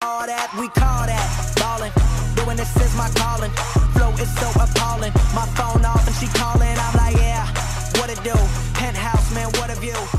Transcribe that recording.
all that, we call that ballin'. Doing this is my calling. Flow is so appalling. My phone off and she calling. I'm like, yeah, what it do? Penthouse, man, what a view.